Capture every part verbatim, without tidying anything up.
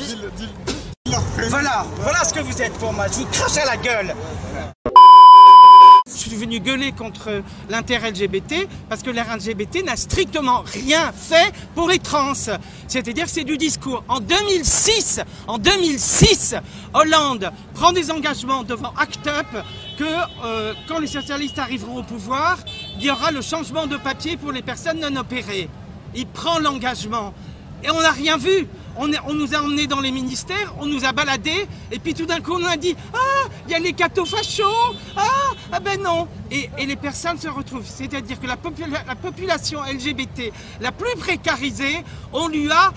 Voilà, voilà ce que vous êtes pour moi, je vous crache à la gueule. Je suis venu gueuler contre l'inter-L G B T parce que l'inter-L G B T n'a strictement rien fait pour les trans. C'est-à-dire que c'est du discours. En deux mille six, en deux mille six, Hollande prend des engagements devant ACT UP que euh, quand les socialistes arriveront au pouvoir, il y aura le changement de papier pour les personnes non opérées. Il prend l'engagement. Et on n'a rien vu. On, est, on nous a emmenés dans les ministères, on nous a baladés, et puis tout d'un coup on a dit « Ah, il y a les cathos-fachos, ah, ah ben non !» et, et les personnes se retrouvent. C'est-à-dire que la, popula la population L G B T la plus précarisée, on lui a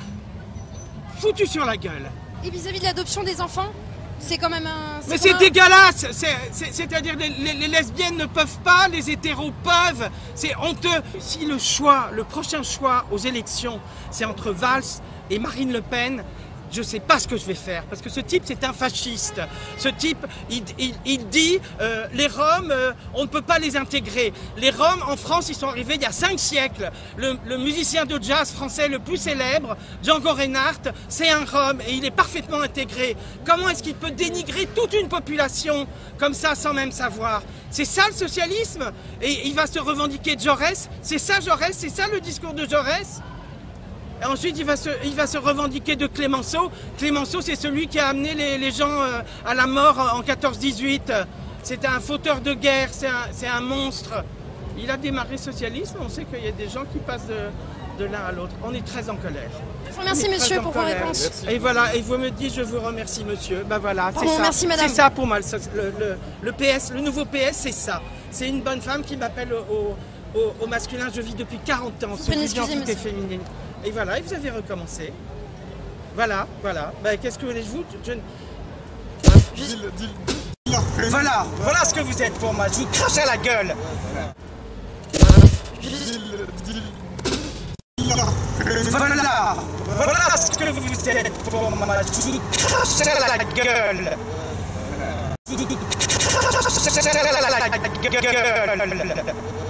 foutu sur la gueule. Et vis-à-vis de l'adoption des enfants, c'est quand même un... Mais c'est dégueulasse. C'est-à-dire que les, les, les lesbiennes ne peuvent pas, les hétéros peuvent. C'est honteux. Si le choix, le prochain choix aux élections, c'est entre Valls et Marine Le Pen, je ne sais pas ce que je vais faire, parce que ce type, c'est un fasciste. Ce type, il, il, il dit, euh, les Roms, euh, on ne peut pas les intégrer. Les Roms, en France, ils sont arrivés il y a cinq siècles. Le, le musicien de jazz français le plus célèbre, Django Reinhardt, c'est un Rom, et il est parfaitement intégré. Comment est-ce qu'il peut dénigrer toute une population comme ça, sans même savoir? C'est ça le socialisme? Et il va se revendiquer de Jaurès? C'est ça Jaurès? C'est ça le discours de Jaurès? Et ensuite, il va, se, il va se revendiquer de Clémenceau. Clémenceau, c'est celui qui a amené les, les gens euh, à la mort en quatorze dix-huit. C'était un fauteur de guerre, c'est un, un monstre. Il a démarré le socialisme, on sait qu'il y a des gens qui passent de, de l'un à l'autre. On est très en colère. Je vous remercie, monsieur, pour vos réponses. Et voilà, et vous me dites, je vous remercie, monsieur. Ben voilà, c'est ça. Merci, madame. C'est ça pour moi, le, le, le P S, le nouveau P S, c'est ça. C'est une bonne femme qui m'appelle au, au, au masculin. Je vis depuis quarante ans, ce l'identité féminine. Et voilà, et vous avez recommencé. Voilà, voilà. Ben, qu'est-ce que vous voulez je vous je... Juste... Voilà, voilà ce que vous êtes pour moi. Je vous crache à la gueule. Voilà, voilà ce que vous êtes pour moi. Je vous crache à la gueule. Je vous crache à la gueule.